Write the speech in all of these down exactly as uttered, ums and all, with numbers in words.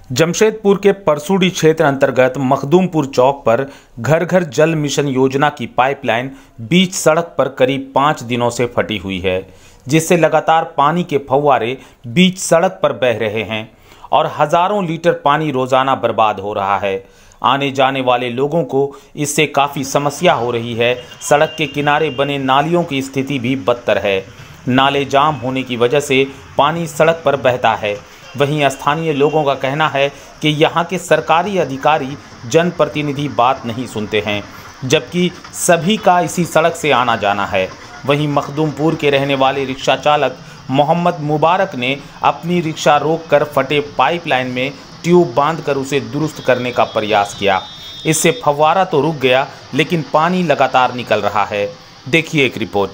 जमशेदपुर के परसूडी क्षेत्र अंतर्गत मखदूमपुर चौक पर घर घर जल मिशन योजना की पाइपलाइन बीच सड़क पर करीब पाँच दिनों से फटी हुई है, जिससे लगातार पानी के फव्वारे बीच सड़क पर बह रहे हैं और हजारों लीटर पानी रोजाना बर्बाद हो रहा है। आने जाने वाले लोगों को इससे काफ़ी समस्या हो रही है। सड़क के किनारे बने नालियों की स्थिति भी बदतर है। नाले जाम होने की वजह से पानी सड़क पर बहता है। वहीं स्थानीय लोगों का कहना है कि यहाँ के सरकारी अधिकारी जनप्रतिनिधि बात नहीं सुनते हैं, जबकि सभी का इसी सड़क से आना जाना है। वहीं मखदूमपुर के रहने वाले रिक्शा चालक मोहम्मद मुबारक ने अपनी रिक्शा रोककर फटे पाइपलाइन में ट्यूब बांधकर उसे दुरुस्त करने का प्रयास किया। इससे फव्वारा तो रुक गया, लेकिन पानी लगातार निकल रहा है। देखिए एक रिपोर्ट।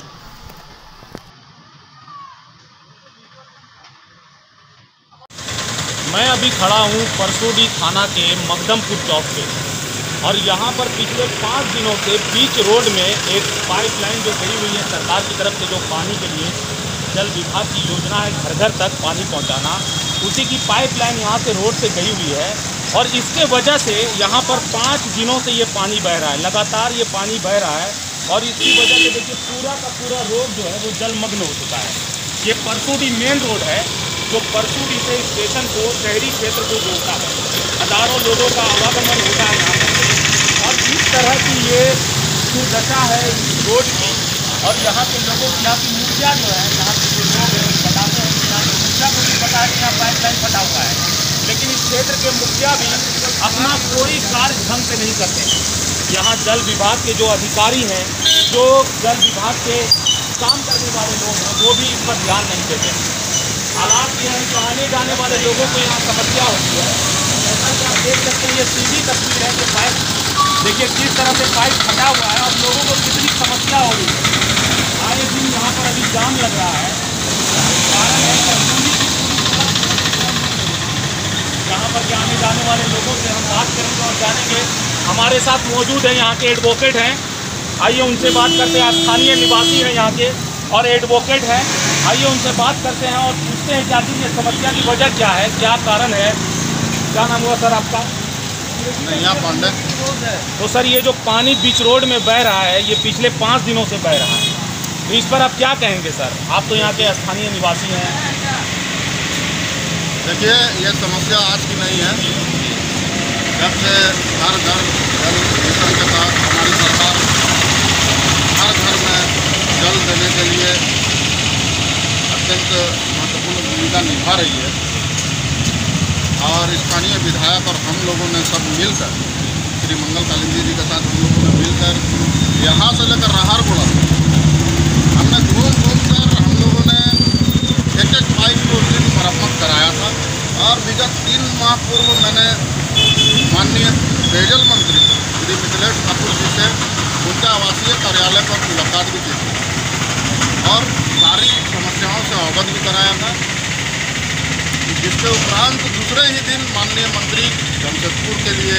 मैं अभी खड़ा हूँ परसूडी थाना के मखदूमपुर चौक पे, और यहाँ पर पिछले पाँच दिनों से बीच रोड में एक पाइपलाइन जो गई हुई है सरकार की तरफ से, जो पानी के लिए जल विभाग की योजना है घर घर तक पानी पहुँचाना, उसी की पाइपलाइन यहाँ से रोड से गई हुई है। और इसके वजह से यहाँ पर पाँच दिनों से ये पानी बह रहा है, लगातार ये पानी बह रहा है। और इसकी वजह से देखिए पूरा का पूरा रोड जो है वो जलमग्न हो चुका है। ये परसूडी मेन रोड है जो परसूडी से स्टेशन को, शहरी क्षेत्र को जोड़ता है। हज़ारों लोगों का आवागमन होता है यहाँ पर, और इस तरह की ये दुर्दशा है इस रोड की। और यहाँ के लोगों की, यहाँ की मुखिया जो है, यहाँ के जो लोग हैं बताते हैं कि यहाँ के मुखिया को भी पता है कि यहाँ पाइपलाइन फटा हुआ है, लेकिन इस क्षेत्र के मुखिया भी अपना कोई कार्य ढंग से नहीं करते हैं। यहाँ जल विभाग के जो अधिकारी हैं, जो जल विभाग के काम करने वाले लोग हैं, वो भी इस पर ध्यान नहीं देते हैं। हालात ये है कि आने जाने वाले लोगों को यहाँ समस्या होती है। जैसा कि आप देख सकते हैं, ये सीधी तस्वीर है कि पाइप देखिए किस तरह से पाइप फटा हुआ है और लोगों को कितनी समस्या हो रही है। आए दिन यहाँ पर अभी जाम लग रहा है। कारण है यहाँ पर के आने जाने वाले लोगों से हम बात करेंगे और जानेंगे। हमारे साथ मौजूद है यहाँ के एडवोकेट हैं, आइए उनसे बात करते हैं। स्थानीय निवासी हैं यहाँ के और एडवोकेट हैं, आइए उनसे बात करते हैं और पूछते हैं कि आखिर ये समस्या की वजह क्या है, क्या कारण है। क्या नाम हुआ सर आपका? नैया पांडे। तो सर ये जो पानी बीच रोड में बह रहा है, ये पिछले पाँच दिनों से बह रहा है, तो इस पर आप क्या कहेंगे सर? आप तो यहाँ के स्थानीय निवासी हैं। देखिए, ये समस्या आज की नहीं है। जब से हर घर जल मिशन के तहत हमारी सरकार हर घर में जल देने के लिए अत्यंत महत्वपूर्ण भूमिका निभा रही है, और स्थानीय विधायक और हम लोगों ने सब मिलकर, श्री मंगल कालिंदी जी के साथ हम लोगों ने मिलकर यहाँ से लेकर राहरगुड़ा हमने घूम घूम कर हम लोगों ने एक एक पाइप को उस दिन मरम्मत कराया था। और विगत तीन माह पूर्व मैंने माननीय पेयजल मंत्री श्री मिथिलेश ठाकुर जी से उनके आवासीय कार्यालय पर मुलाकात भी की थी और सारी समस्याओं से अवगत भी कराया था। जिसके उपरांत दूसरे ही दिन माननीय मंत्री जमशेदपुर के लिए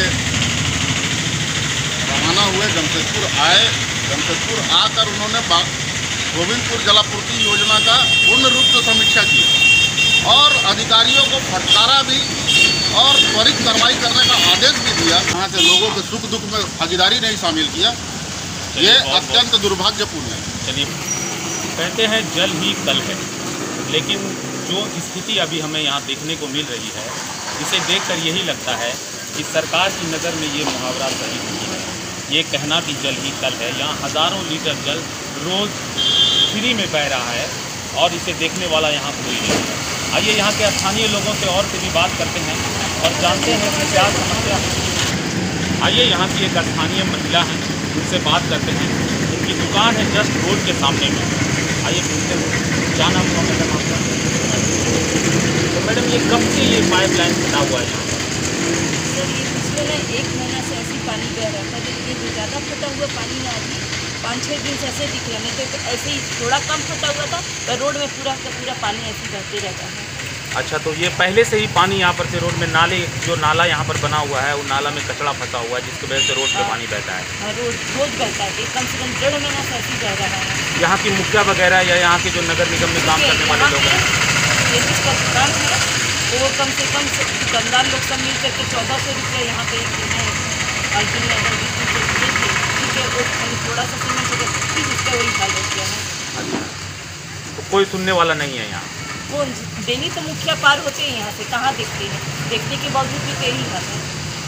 रवाना हुए। जमशेदपुर आए, जमशेदपुर आकर उन्होंने गोविंदपुर जलापूर्ति योजना का पूर्ण रूप से समीक्षा की और अधिकारियों को फटकारा भी और त्वरित कार्रवाई करने का आदेश भी दिया। यहाँ के लोगों के सुख दुख में भागीदारी नहीं शामिल किया, ये अत्यंत दुर्भाग्यपूर्ण है। चलिए, कहते हैं जल ही कल है, लेकिन जो स्थिति अभी हमें यहाँ देखने को मिल रही है, इसे देखकर यही लगता है कि सरकार की नज़र में ये मुहावरा सही नहीं है। ये कहना कि जल ही कल है, यहाँ हज़ारों लीटर जल रोज़ फ्री में बह रहा है और इसे देखने वाला यहाँ कोई नहीं है। आइए यहाँ के स्थानीय लोगों से और से भी बात करते हैं और जानते हैं कि क्या समस्या है। आइए यहाँ की एक स्थानीय महिला है, उनसे बात करते हैं। उनकी दुकान है जस्ट रोड के सामने में। आइए पूछते हैं क्या नाम हुआ मैडम आपका? तो मैडम ये कब से ये पाइपलाइन फटा हुआ है यहाँ? सर ये पिछले ना एक महीना से ऐसे पानी बह रहा था, लेकिन ये जो ज़्यादा फटा हुआ पानी ना अभी पाँच छः दिन से ऐसे दिख रहा, नहीं तो ऐसे ही थोड़ा कम फटा हुआ था, तो रोड में पूरा का पूरा पानी ऐसे बहते रहता है। अच्छा, तो ये पहले से ही पानी यहाँ पर से रोड में, नाले जो नाला यहाँ पर बना हुआ है, वो नाला में कचरा फंसा हुआ है, जिसकी वजह से रोड पे पानी बहता है। हाँ, रोड रोज बहता है, कम से कम डेढ़ महीना से ऐसे बह रहा है। यहाँ की मुखिया वगैरह या यहाँ के जो नगर निगम में काम करने वाले लोग हैं, ये जिसका काम है तो वो कम से कम दुकानदार लोग सब मिल करके चौदह सौ रुपये यहाँ पे एक देना है बाल्टी में अगर बीस रुपये दिए थे, ठीक है, वो खाली थोड़ा सा सीमेंट होगा फिर उसका वही हाल हो गया है। तो कोई सुनने वाला नहीं है यहाँ। वो डेली तो मुखिया पार होते हैं यहाँ से, कहाँ देखते हैं, देखने के बावजूद भी तो यही हाल है,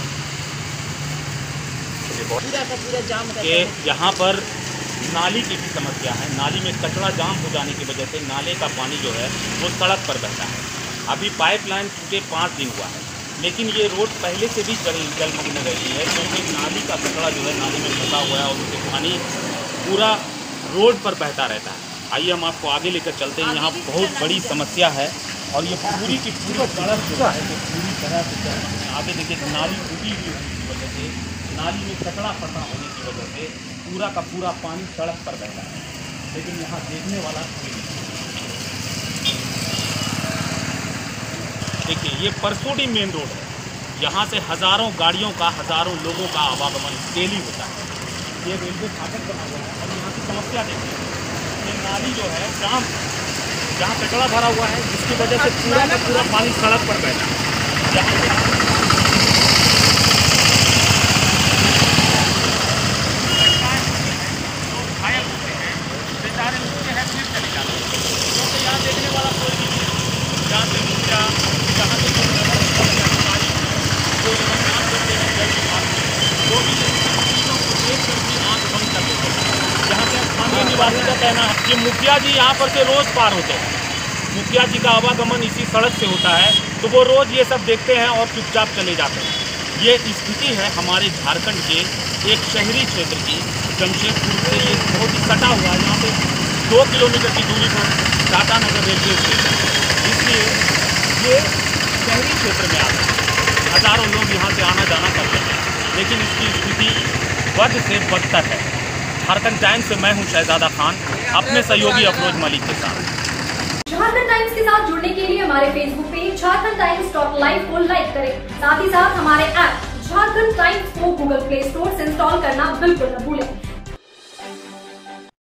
पूरा का पूरा जाम रहता कि है। यहाँ पर नाली की भी समस्या है। नाली में कचरा जाम हो जाने की वजह से नाले का पानी जो है वो सड़क पर बहता है। अभी पाइपलाइन टूटे पाँच दिन हुआ है, लेकिन ये रोड पहले से भी जल जलमग्न रही है, क्योंकि नाली का कचरा जो है नाली में फंसा हुआ है और उससे पानी पूरा रोड पर बहता रहता है। आइए हम आपको आगे लेकर चलते हैं। यहाँ बहुत बड़ी समस्या है और ये पूरी की पूरी सड़क जो है वो पूरी तरह से आगे देखिए नाली टूटी हुई होने की वजह से, नाली में कचरा फंसा होने की वजह से पूरा का पूरा पानी सड़क पर बहता है, लेकिन यहाँ देखने वाला कोई नहीं। देखिए ये परसोडी मेन रोड है, यहाँ से हज़ारों गाड़ियों का, हज़ारों लोगों का आवागमन डेली होता है। ये रेलवे फाटक बना हुआ है और यहाँ की समस्या देखिए, ये नाली जो है जाम, जहाँ कचरा भरा हुआ है जिसकी वजह से पूरा का पूरा पानी सड़क पर बहता है। यहाँ देखने वाला कोई भी नहीं, जहाँ से मुखिया, जहाँ से जो अधिकारी जो काम करते हैं जल विभाग में, जो भी चीज़ों को देख करके आँख बंद कर देते हैं। यहाँ के स्थानीय निवासी का कहना है कि मुखिया जी यहाँ पर से रोज़ पार होते हैं, मुखिया जी का आवागमन इसी सड़क से होता है, तो वो रोज़ ये सब देखते हैं और चुपचाप चले जाते हैं। ये स्थिति है हमारे झारखंड के एक शहरी क्षेत्र की, जमशेदपुर से ये बहुत ही सटा हुआ है। यहाँ से दो किलोमीटर की दूरी पर टाटा नगर रेलवे स्टेशन है, इसलिए ये शहरी क्षेत्र में आता है। हज़ारों लोग यहाँ से आना जाना करते हैं, लेकिन इसकी स्थिति बद से बदतर है। झारखंड टाइम्स से मैं हूँ शहजादा खान, अपने सहयोगी अफरोज मलिक के साथ। झारखंड टाइम्स के साथ जुड़ने के लिए हमारे Facebook page Jharkhand Times dot live को लाइक करें। साथ ही साथ हमारे ऐप झारखंड टाइम्स को गूगल प्ले स्टोर से इंस्टॉल करना बिल्कुल न भूलें।